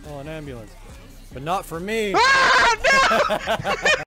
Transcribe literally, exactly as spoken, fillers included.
Oh, an ambulance. But not for me. Ah, no!